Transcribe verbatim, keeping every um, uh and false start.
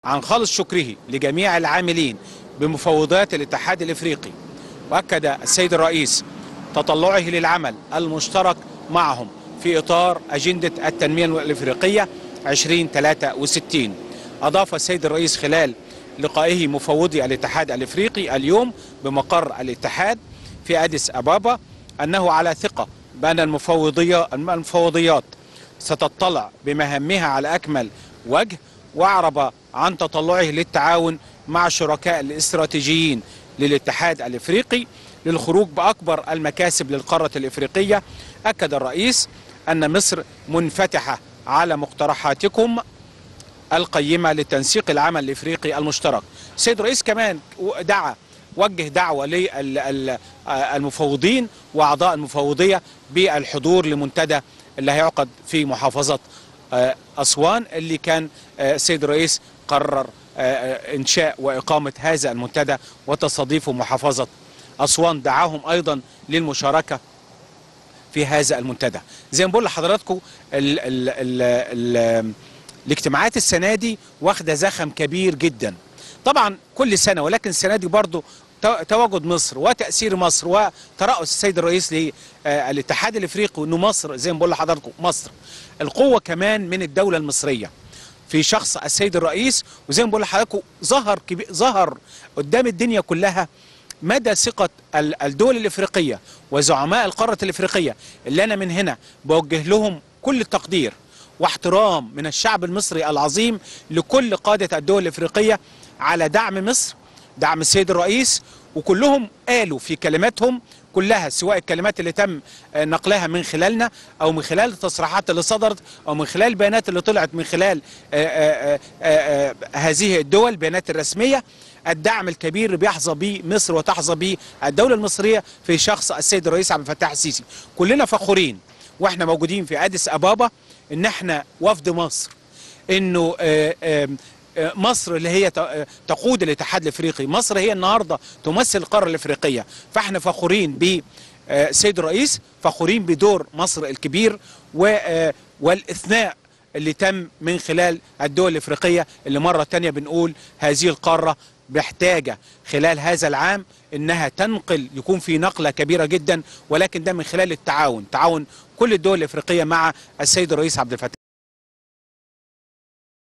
عن خالص شكره لجميع العاملين بمفوضات الاتحاد الافريقي، واكد السيد الرئيس تطلعه للعمل المشترك معهم في اطار اجنده التنميه الافريقيه ألفين وثلاثة وستين. اضاف السيد الرئيس خلال لقائه مفوضي الاتحاد الافريقي اليوم بمقر الاتحاد في اديس ابابا انه على ثقه بان المفوضيه المفوضيات ستطلع بمهامها على اكمل وجه، واعرب عن تطلعه للتعاون مع الشركاء الاستراتيجيين للاتحاد الافريقي للخروج باكبر المكاسب للقاره الافريقيه. اكد الرئيس ان مصر منفتحه على مقترحاتكم القيمه لتنسيق العمل الافريقي المشترك. السيد الرئيس كمان دعا وجه دعوه للمفوضين واعضاء المفوضيه بالحضور لمنتدى اللي هيعقد في محافظه أسوان، اللي كان السيد الرئيس قرر إنشاء وإقامة هذا المنتدى وتستضيفه محافظة أسوان. دعاهم أيضا للمشاركة في هذا المنتدى. زي ما بقول لحضراتكم ال ال ال ال الاجتماعات السنة دي واخدة زخم كبير جدا طبعا كل سنة، ولكن السنة دي برضو تواجد مصر وتأثير مصر وترأس السيد الرئيس للاتحاد الافريقي، وانه مصر زي ما بقول لحضراتكم مصر القوة كمان من الدولة المصرية في شخص السيد الرئيس. وزي ما بقول لحضراتكم ظهر ظهر قدام الدنيا كلها مدى ثقة الدول الافريقية وزعماء القارة الافريقية، اللي انا من هنا بوجه لهم كل التقدير واحترام من الشعب المصري العظيم لكل قادة الدول الافريقية على دعم مصر، دعم السيد الرئيس. وكلهم قالوا في كلماتهم كلها، سواء الكلمات اللي تم نقلها من خلالنا او من خلال التصريحات اللي صدرت او من خلال البيانات اللي طلعت من خلال آآ آآ هذه الدول البيانات الرسمية، الدعم الكبير اللي بيحظى به مصر وتحظى به الدولة المصرية في شخص السيد الرئيس عبد الفتاح السيسي. كلنا فخورين واحنا موجودين في اديس ابابا ان احنا وفد مصر، انه آآ آآ مصر اللي هي تقود الاتحاد الافريقي، مصر هي النهارده تمثل القاره الافريقيه. فاحنا فخورين بالسيد الرئيس، فخورين بدور مصر الكبير والاثناء اللي تم من خلال الدول الافريقيه، اللي مره ثانيه بنقول هذه القاره محتاجه خلال هذا العام انها تنقل، يكون في نقله كبيره جدا، ولكن ده من خلال التعاون، تعاون كل الدول الافريقيه مع السيد الرئيس عبد الفتاح.